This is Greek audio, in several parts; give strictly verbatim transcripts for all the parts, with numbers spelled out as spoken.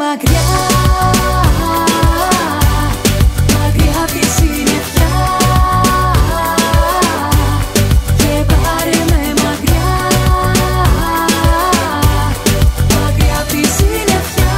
μακριά, μακριά απ' τη συννεφιά, και πάρε με μακριά, μακριά απ' τη συννεφιά.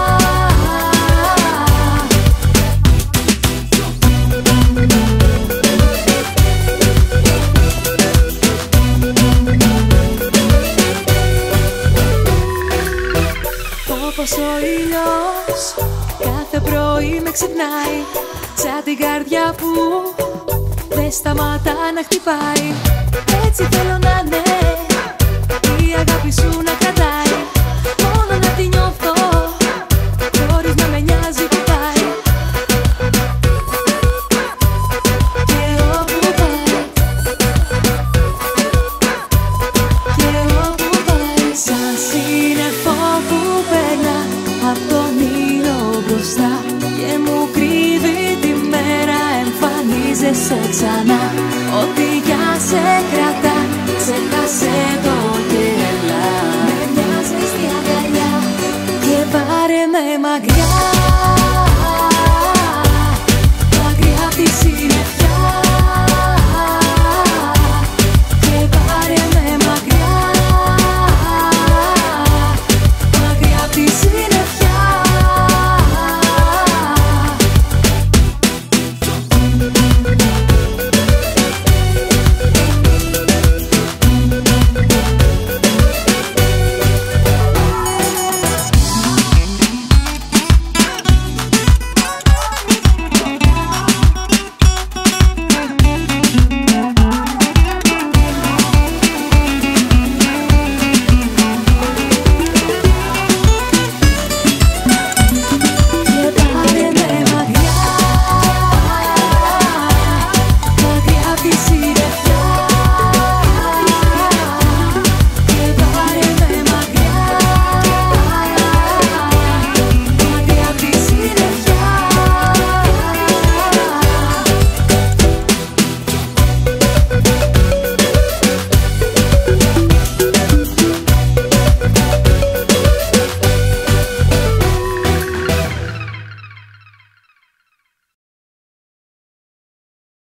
Όπως ο ήλιος κάθε πρωί με ξυπνάει, σαν την καρδιά που δεν σταματά να χτυπάει. Έτσι θέλω να είναι η αγάπη σου να κρατάει, μόνο να τη νιώθω χωρίς να με νοιάζει που πάει. Και όπου πάει, και όπου πάει, σαν σύννεφο που περνά απ' τον ήλιο μπροστά και μου κρύβει τη μέρα, εμφανίζεσαι ξανά. Ό,τι για σε